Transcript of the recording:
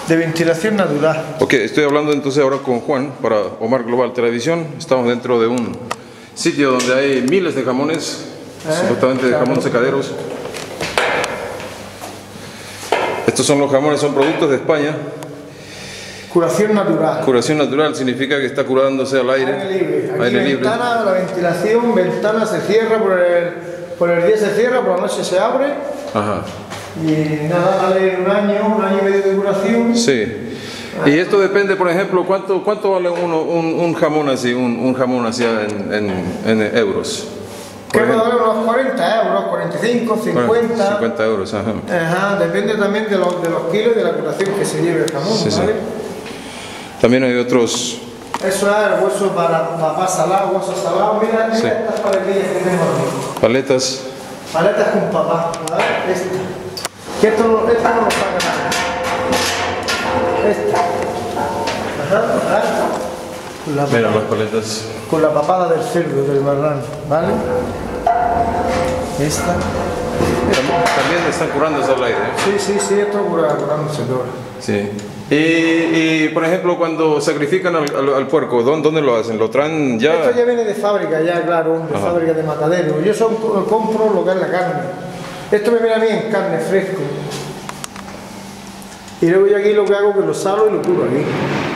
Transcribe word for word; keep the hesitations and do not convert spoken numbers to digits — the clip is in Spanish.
de ventilación natural. Ok, estoy hablando entonces ahora con Juan para Omar Global Televisión. Estamos dentro de un sitio donde hay miles de jamones, ¿Eh? supuestamente de jamón secaderos. Estos son los jamones, son productos de España. Curación natural. Curación natural significa que está curándose al aire. Aire libre. Aquí aire libre. Ventana, la ventilación, ventana se cierra, por el, por el día se cierra, por la noche se abre. Ajá. Y nada, vale un año, un año y medio de duración. Sí. Y esto depende, por ejemplo, ¿cuánto, cuánto vale uno, un, un jamón así, un, un jamón así en, en, en euros? Que puede valer unos cuarenta euros, cuarenta y cinco, cincuenta. cincuenta euros, ajá. Ajá, depende también de los, de los kilos y de la curación que se lleve el jamón, sí, ¿vale? Sí. También hay otros. Eso es el hueso para papá salado, hueso salado. Mira, mira sí. estas paletillas que tenemos aquí. Paletas. Paletas con papá, ¿vale? Esta. Que esto, no, esto no lo paga nada. Esta. Ajá, ajá. La mira las paletas. Con la papada del cerdo, del marrano, ¿vale? Esta. También, también están curándose al aire. Sí, sí, sí, esto cura, curándose todo. Sí. Y, y, por ejemplo, cuando sacrifican al, al, al puerco, ¿dónde, ¿dónde lo hacen? ¿Lo traen ya? Esto ya viene de fábrica, ya, claro, de Ajá. fábrica de matadero. Yo son, compro lo que es la carne. Esto me viene a mí en carne fresco. Y luego yo aquí lo que hago es que lo salo y lo curo aquí.